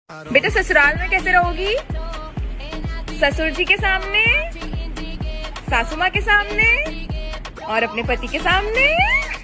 बेटा ससुराल में कैसे रहोगी? ससुर जी के सामने, सासू माँ के सामने और अपने पति के सामने।